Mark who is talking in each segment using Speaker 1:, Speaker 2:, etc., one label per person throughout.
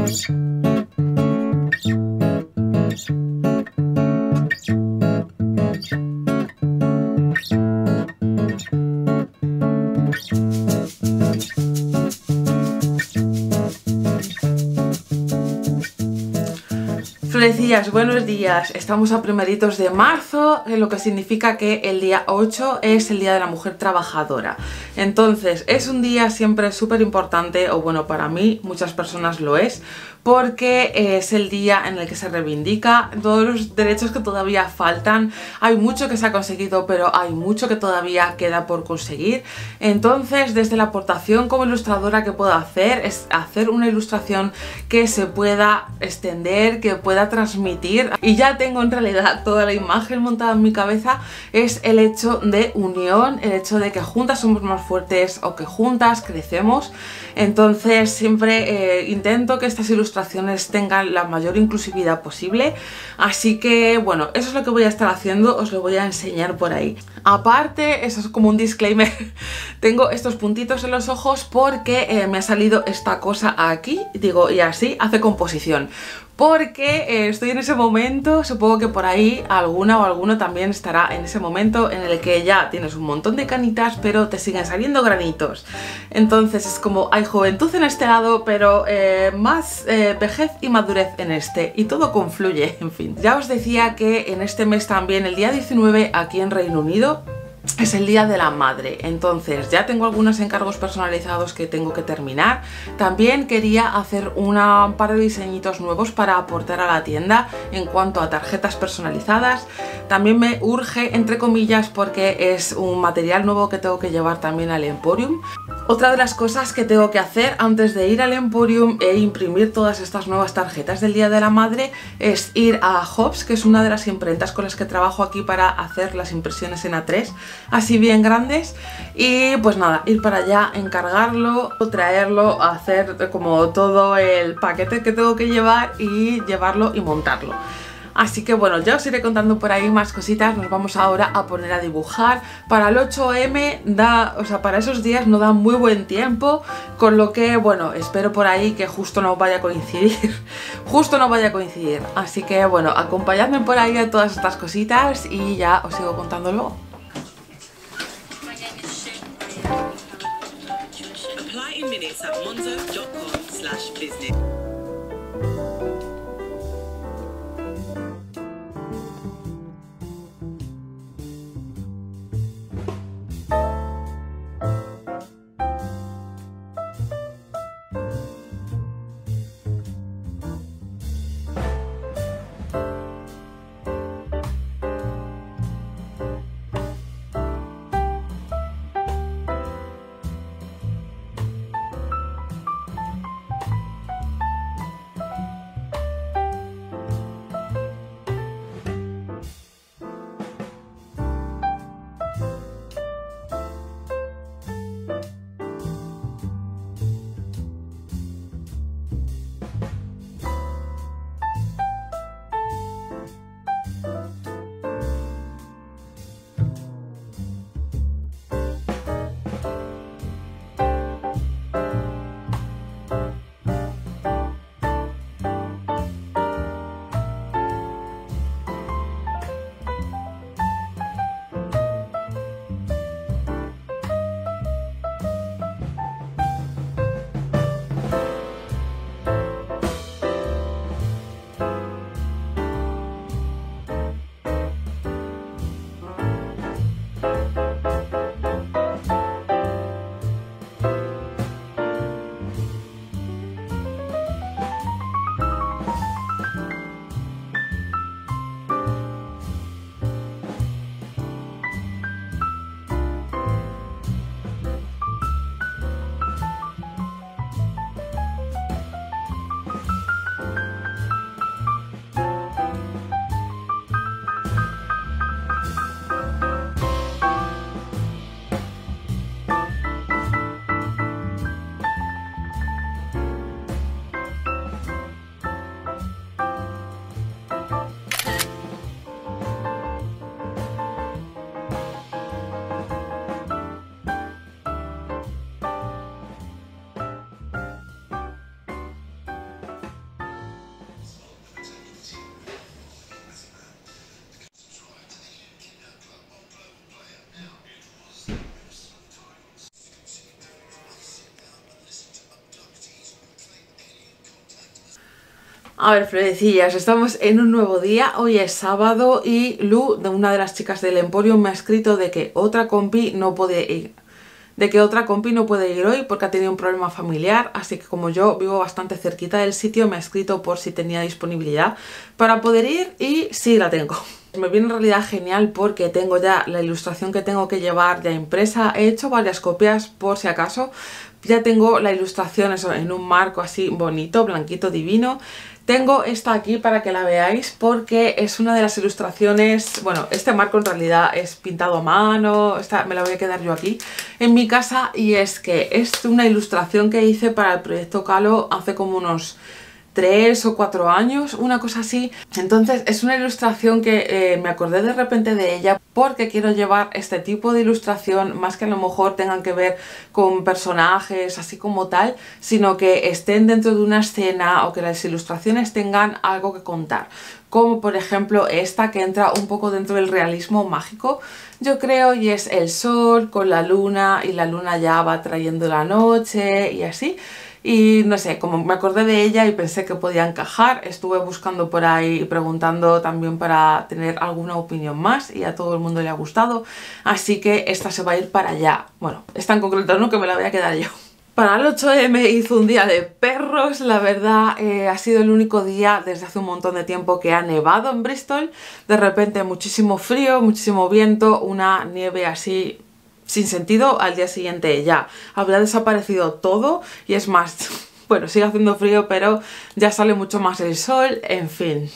Speaker 1: Florecillas, buenos días. Estamos a primeritos de marzo, lo que significa que el día 8 es el Día de la Mujer Trabajadora. Entonces, es un día siempre súper importante, o bueno, para mí, muchas personas lo es, porque es el día en el que se reivindica todos los derechos que todavía faltan. Hay mucho que se ha conseguido, pero hay mucho que todavía queda por conseguir. Entonces, desde la aportación como ilustradora que puedo hacer, es hacer una ilustración que se pueda extender, que pueda transmitir, y ya tengo en realidad toda la imagen montada en mi cabeza. Es el hecho de unión, el hecho de que juntas somos más fuertes o que juntas crecemos. Entonces siempre intento que estas ilustraciones tengan la mayor inclusividad posible, así que bueno, eso es lo que voy a estar haciendo, os lo voy a enseñar por ahí. Aparte, eso es como un disclaimer, tengo estos puntitos en los ojos porque me ha salido esta cosa aquí, digo, y así hace composición. Porque estoy en ese momento, supongo que por ahí alguna o alguno también estará en ese momento en el que ya tienes un montón de canitas pero te siguen saliendo granitos. Entonces es como hay juventud en este lado, pero más vejez y madurez en este, y todo confluye, en fin. Ya os decía que en este mes también, el día 19 aquí en Reino Unido, es el Día de la Madre, entonces ya tengo algunos encargos personalizados que tengo que terminar. También quería hacer un par de diseñitos nuevos para aportar a la tienda en cuanto a tarjetas personalizadas. También me urge, entre comillas, porque es un material nuevo que tengo que llevar también al Emporium. Otra de las cosas que tengo que hacer antes de ir al Emporium e imprimir todas estas nuevas tarjetas del Día de la Madre es ir a Hobbs, que es una de las imprentas con las que trabajo aquí para hacer las impresiones en A3, así bien grandes, y pues nada, ir para allá, encargarlo, traerlo, hacer como todo el paquete que tengo que llevar y llevarlo y montarlo. Así que bueno, ya os iré contando por ahí más cositas. Nos vamos ahora a poner a dibujar. Para el 8M para esos días no da muy buen tiempo, con lo que bueno, espero por ahí que justo no vaya a coincidir. Justo no vaya a coincidir. Así que bueno, acompañadme por ahí a todas estas cositas y ya os sigo contando luego. A ver, florecillas, estamos en un nuevo día, hoy es sábado y Lu, de una de las chicas del Emporium, me ha escrito de que otra compi no puede ir. Hoy porque ha tenido un problema familiar, así que como yo vivo bastante cerquita del sitio, me ha escrito por si tenía disponibilidad para poder ir y sí la tengo. Me viene en realidad genial porque tengo ya la ilustración que tengo que llevar ya impresa, he hecho varias copias por si acaso, ya tengo la ilustración eso, en un marco así bonito, blanquito, divino. Tengo esta aquí para que la veáis porque es una de las ilustraciones, bueno, este marco en realidad es pintado a mano, esta me la voy a quedar yo aquí en mi casa y es que es una ilustración que hice para el proyecto Calo hace como unos 3 o 4 años, una cosa así. Entonces es una ilustración que me acordé de repente de ella porque quiero llevar este tipo de ilustración, más que a lo mejor tengan que ver con personajes así como tal, sino que estén dentro de una escena o que las ilustraciones tengan algo que contar. Como por ejemplo esta que entra un poco dentro del realismo mágico, yo creo, y es el sol con la luna y la luna ya va trayendo la noche y así. Y no sé, como me acordé de ella y pensé que podía encajar, estuve buscando por ahí y preguntando también para tener alguna opinión más y a todo el mundo le ha gustado, así que esta se va a ir para allá. Bueno, esta en concreto no, que me la voy a quedar yo. Para el 8M hizo un día de perros, la verdad ha sido el único día desde hace un montón de tiempo que ha nevado en Bristol. De repente muchísimo frío, muchísimo viento, una nieve así sin sentido. Al día siguiente ya había desaparecido todo y es más, bueno, sigue haciendo frío pero ya sale mucho más el sol, en fin.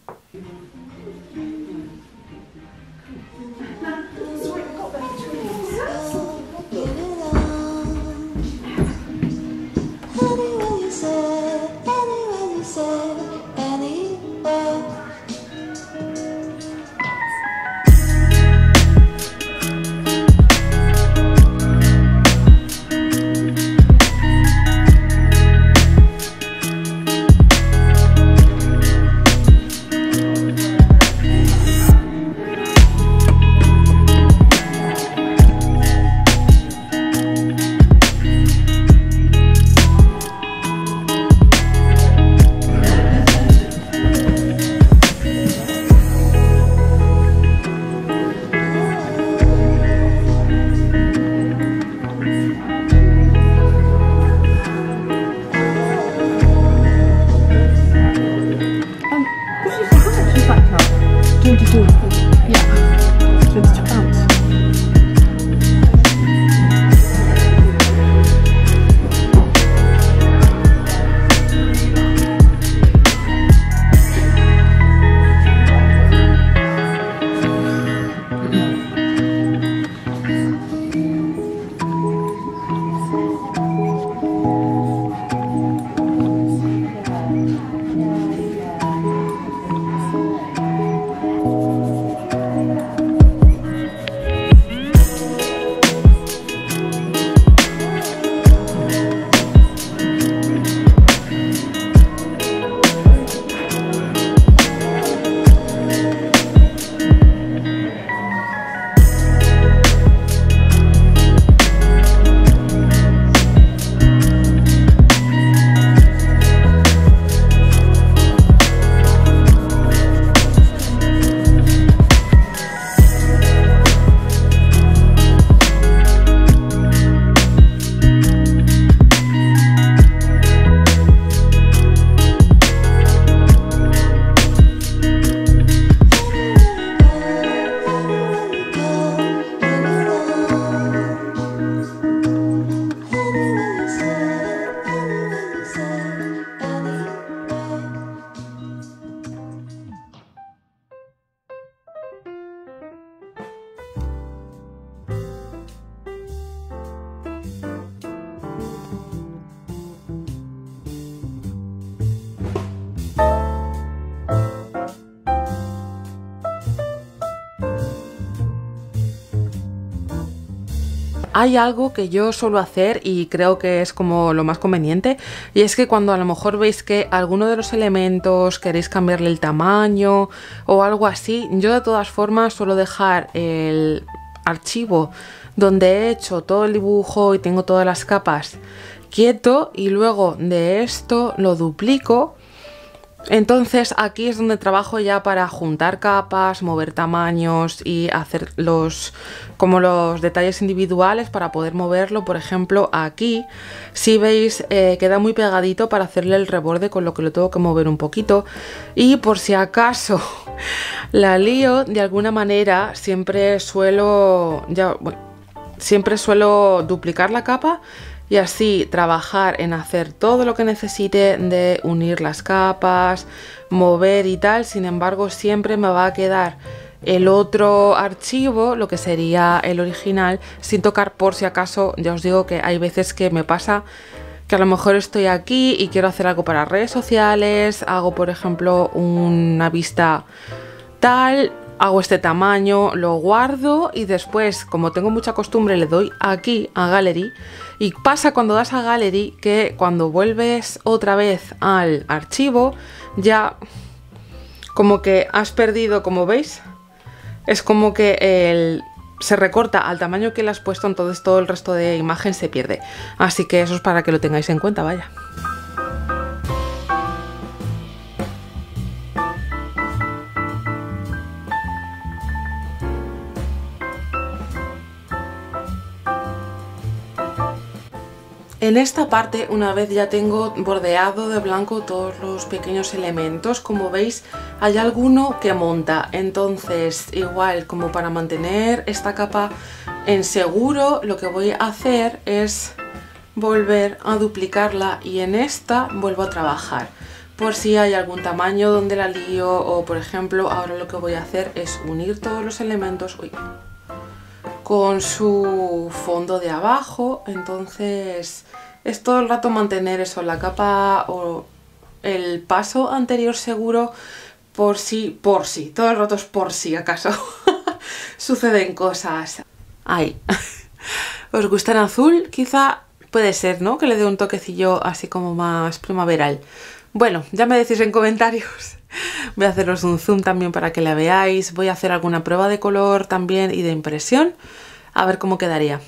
Speaker 1: Hay algo que yo suelo hacer y creo que es como lo más conveniente, y es que cuando a lo mejor veis que alguno de los elementos queréis cambiarle el tamaño o algo así, yo de todas formas suelo dejar el archivo donde he hecho todo el dibujo y tengo todas las capas quieto, y luego de esto lo duplico Entonces aquí es donde trabajo ya para juntar capas, mover tamaños y hacer como los detalles individuales para poder moverlo. Por ejemplo, aquí, si veis, queda muy pegadito para hacerle el reborde, con lo que lo tengo que mover un poquito. Y por si acaso la lío de alguna manera, siempre suelo duplicar la capa y así trabajar en hacer todo lo que necesite de unir las capas, mover y tal. Sin embargo, siempre me va a quedar el otro archivo, lo que sería el original, sin tocar, por si acaso. Ya os digo que hay veces que me pasa que a lo mejor estoy aquí y quiero hacer algo para redes sociales, hago por ejemplo una vista tal, hago este tamaño, lo guardo y después, como tengo mucha costumbre, le doy aquí a Gallery. Y pasa cuando das a Gallery que cuando vuelves otra vez al archivo, ya como que has perdido, como veis, es como que se recorta al tamaño que le has puesto, entonces todo el resto de imagen se pierde. Así que eso es para que lo tengáis en cuenta, vaya. En esta parte, una vez ya tengo bordeado de blanco todos los pequeños elementos, como veis hay alguno que monta, entonces igual como para mantener esta capa en seguro, lo que voy a hacer es volver a duplicarla y en esta vuelvo a trabajar por si hay algún tamaño donde la lío, o por ejemplo ahora lo que voy a hacer es unir todos los elementos con su fondo de abajo. Entonces es todo el rato mantener eso, la capa o el paso anterior seguro, por si, todo el rato es por si acaso suceden cosas. Ay, ¿os gusta en azul? Quizá puede ser, ¿no? Que le dé un toquecillo así como más primaveral. Bueno, ya me decís en comentarios. Voy a haceros un zoom también para que la veáis. Voy a hacer alguna prueba de color también y de impresión. A ver cómo quedaría.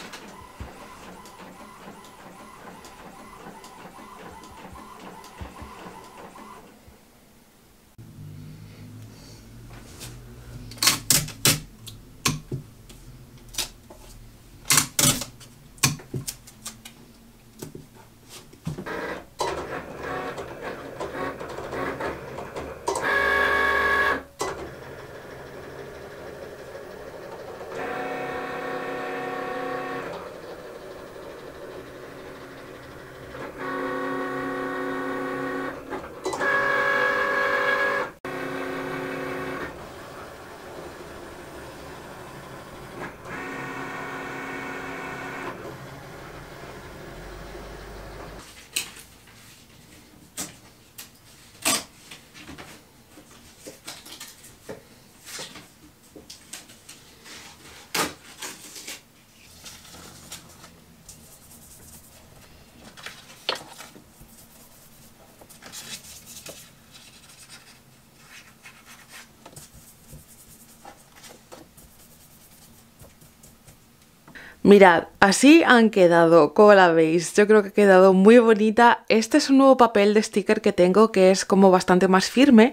Speaker 1: Mirad, así han quedado, como la veis, yo creo que ha quedado muy bonita. Este es un nuevo papel de sticker que tengo, que es como bastante más firme,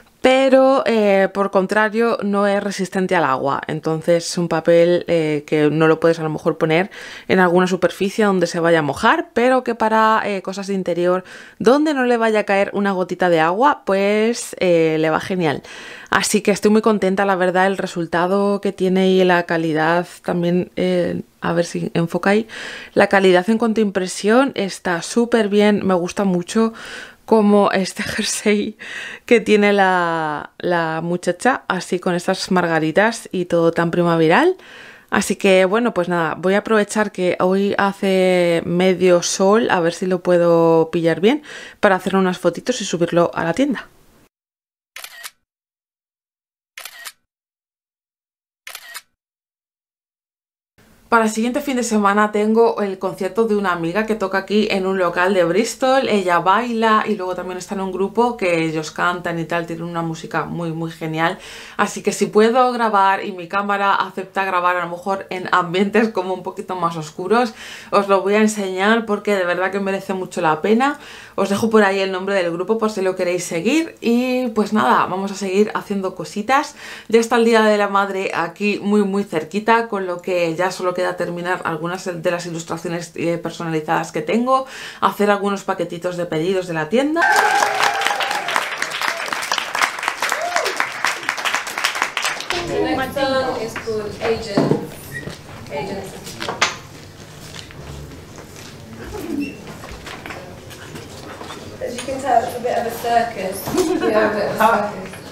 Speaker 1: pero por contrario no es resistente al agua. Entonces es un papel que no lo puedes a lo mejor poner en alguna superficie donde se vaya a mojar, pero que para cosas de interior donde no le vaya a caer una gotita de agua, pues le va genial. Así que estoy muy contenta, la verdad, el resultado que tiene y la calidad también, a ver si enfoca ahí. La calidad en cuanto a impresión está súper bien, me gusta mucho como este jersey que tiene la muchacha, así con estas margaritas y todo tan primaveral. Así que bueno, pues nada, voy a aprovechar que hoy hace medio sol, a ver si lo puedo pillar bien, para hacer unas fotitos y subirlo a la tienda. Para el siguiente fin de semana tengo el concierto de una amiga que toca aquí en un local de Bristol. Ella baila y luego también está en un grupo que ellos cantan y tal, tienen una música muy genial. Así que si puedo grabar y mi cámara acepta grabar a lo mejor en ambientes como un poquito más oscuros, os lo voy a enseñar porque de verdad que merece mucho la pena. Os dejo por ahí el nombre del grupo por si lo queréis seguir. Y pues nada, vamos a seguir haciendo cositas. Ya está el Día de la Madre aquí muy cerquita, con lo que ya solo queda terminar algunas de las ilustraciones personalizadas que tengo, hacer algunos paquetitos de pedidos de la tienda.
Speaker 2: As you can tell, it's a bit of a circus. Yeah, a bit of a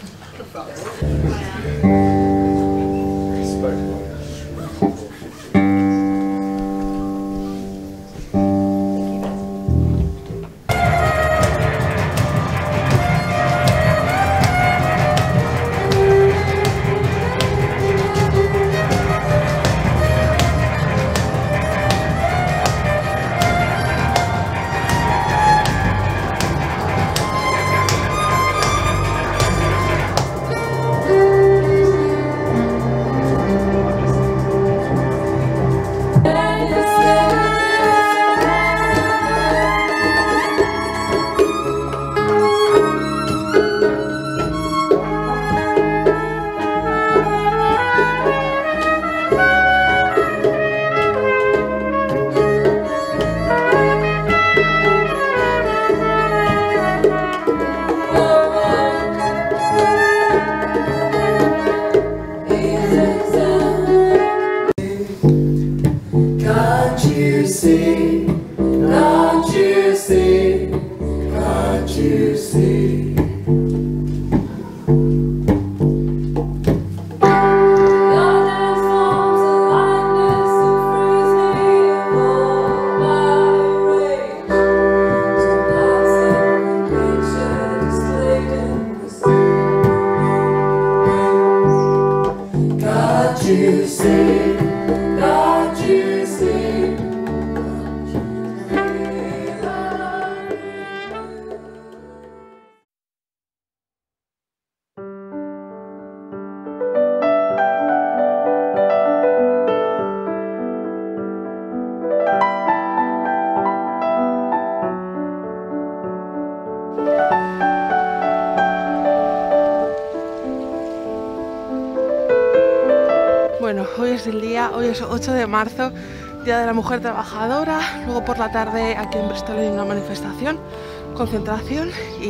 Speaker 1: Bueno, hoy es el día, hoy es 8 de marzo, Día de la Mujer Trabajadora. Luego por la tarde aquí en Bristol hay una manifestación, concentración y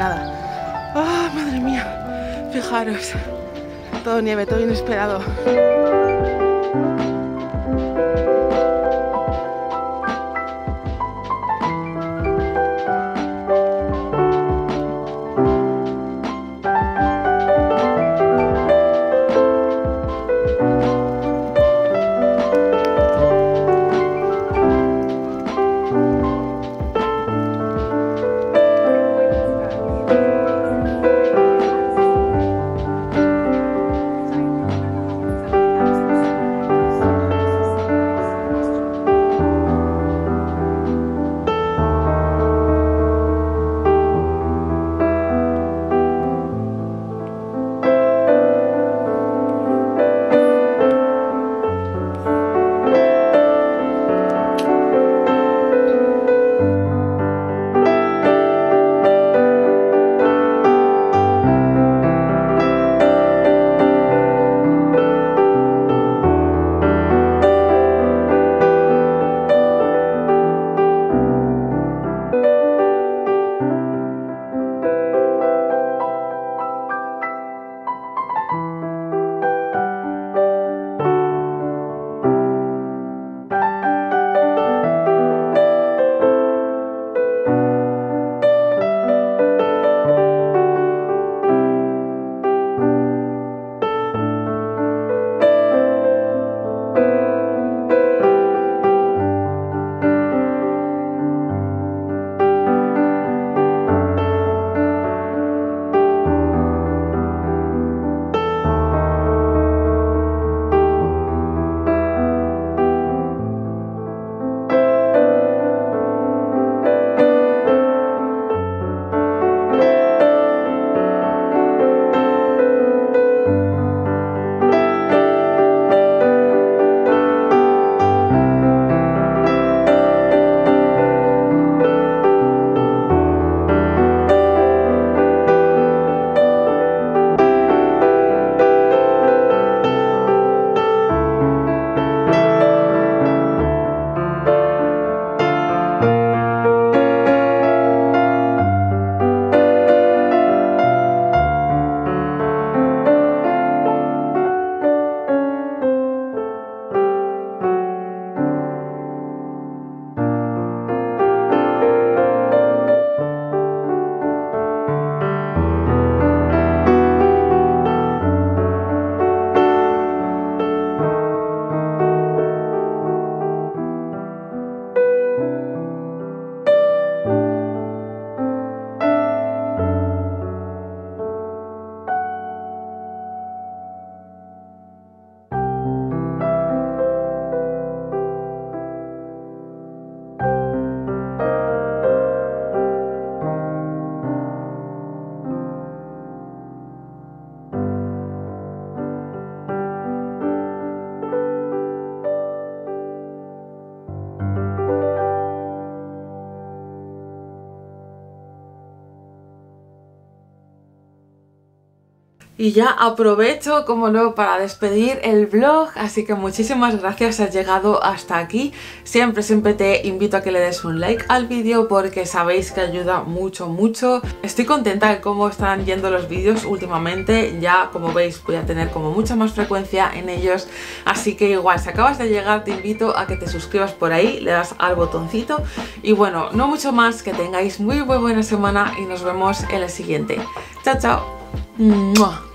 Speaker 1: nada. ¡Ah, madre mía! Fijaros, todo nieve, todo inesperado. Y ya aprovecho, como no, para despedir el vlog, así que muchísimas gracias si has llegado hasta aquí. Siempre te invito a que le des un like al vídeo porque sabéis que ayuda mucho. Estoy contenta de cómo están yendo los vídeos últimamente, ya como veis voy a tener como mucha más frecuencia en ellos, así que igual si acabas de llegar te invito a que te suscribas por ahí, le das al botoncito y bueno, no mucho más, que tengáis muy buena semana y nos vemos en el siguiente. Chao, chao. ¡Mua!